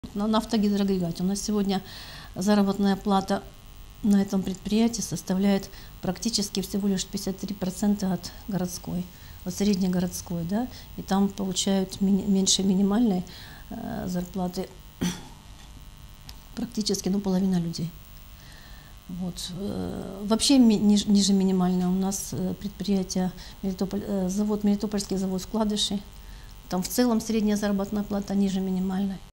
На нафтогидроагрегате у нас сегодня заработная плата на этом предприятии составляет практически всего лишь 53% от городской, от среднегородской, да, и там получают меньше минимальной зарплаты практически половина людей. Вот. Вообще ниже минимальной у нас предприятие, Мелитопольский завод вкладышей, там в целом средняя заработная плата ниже минимальной.